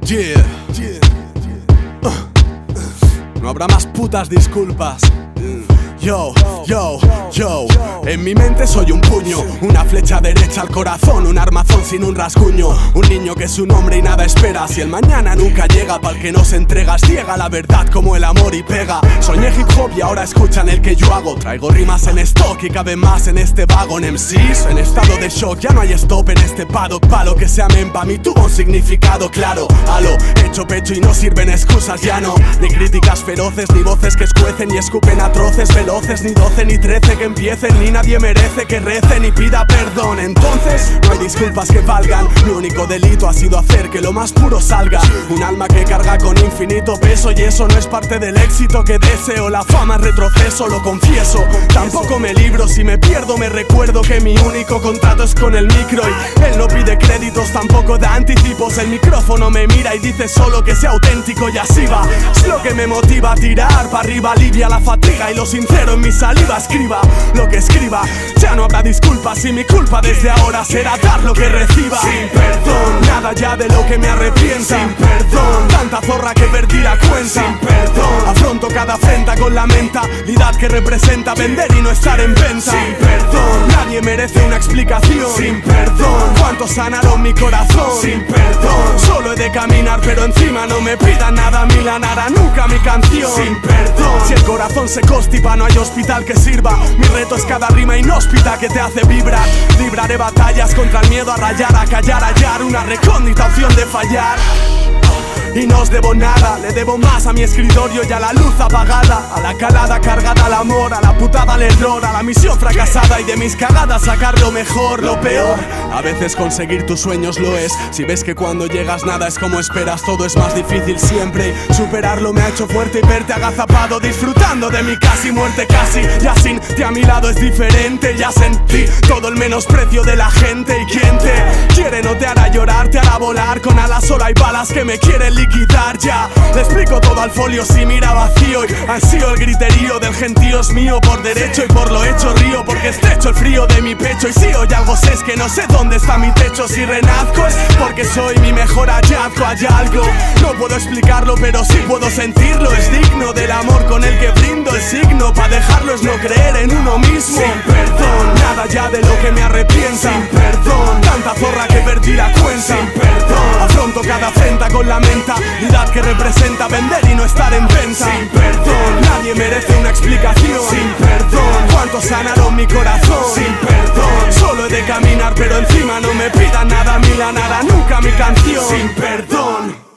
Yeah. No habrá más putas disculpas. Yo, en mi mente soy un puño, una flecha derecha al corazón, un armazón sin un rasguño. Un niño que es un hombre y nada espera. Si el mañana nunca llega, pa'l que no se entrega, ciega la verdad como el amor y pega. Soñé hip hop y ahora escuchan el que yo hago. Traigo rimas en stock y cabe más en este vagón. MCs en estado de shock, ya no hay stop en este paddock. Palo que sea men pa' mí tuvo un significado claro. Halo, hecho pecho y no sirven excusas, ya no. Ni críticas feroces, ni voces que escuecen y escupen atroces, veloces. Ni 12 ni 13 que empiecen, ni nadie merece que rece ni pida perdón. Entonces no hay disculpas que valgan. Mi único delito ha sido hacer que lo más puro salga. Un alma que carga con infinito peso, y eso no es parte del éxito que deseo. La fama es retroceso, lo confieso. Tampoco me libro, si me pierdo me recuerdo que mi único contrato es con el micro. Y él no pide créditos, tampoco da anticipos. El micrófono me mira y dice solo que sea auténtico, y así va. Es lo que me motiva a tirar para arriba, alivia la fatiga y lo sincero en mi saliva. Escriba lo que escriba, ya no habrá disculpas, y mi culpa desde ahora será dar lo que reciba. Sin perdón, nada ya de lo que me arrepienta. Sin perdón, tanta zorra que perdí la cuenta. Sin perdón, afronto cada afrenta con la mentalidad que representa vender y no estar en venta. Sin perdón, nadie merece una explicación. Sin perdón, cuántos sanaron mi corazón. Sin perdón, solo he de caminar pero encima no me pidan nada. A mí la nada, nunca mi canción. Sin perdón, si el corazón se constipa no hay hospital que sirva. Mi reto es cada rima inhóspita que te hace vibrar. Libraré batallas contra el miedo a rayar, a callar, a hallar una recóndita opción de fallar. Y no os debo nada, le debo más a mi escritorio y a la luz apagada, a la calada cargada al amor, a la putada al error, a la misión fracasada y de mis cagadas sacar lo mejor. Lo peor, a veces conseguir tus sueños lo es. Si ves que cuando llegas nada es como esperas, todo es más difícil siempre. Y superarlo me ha hecho fuerte y verte agazapado, disfrutando de mi casi muerte casi. Ya sin ti a mi lado es diferente, ya sentí todo el menosprecio de la gente. Y quien te quiere no te hará llorar, te hará volar. Con alas solo hay balas que me quieren liquidar ya. Le explico todo al folio si mira vacío, y ansío el griterío del gentío es mío por derecho, y por lo hecho río porque estrecho el frío de mi pecho. Y si hoy algo sé es que no sé dónde está mi techo. Si renazco es porque soy mi mejor hallazgo. Hay algo, no puedo explicarlo pero sí puedo sentirlo. Es digno del amor con el que brindo. El signo pa' dejarlo es no creer en uno mismo. Sin perdón, nada ya de lo que me arrepienta. Sin perdón, tanta zorra que perdí la cuenta. Sin perdón, afronto cada afrenta con la mentalidad que representa vender y no estar en venta. Sin perdón, nadie merece una explicación. Sin perdón, cuántos sanaron mi corazón. Sin perdón, solo he de caminar pero encima no me pidan nada. A mí la nada, nunca mi canción. Sin perdón.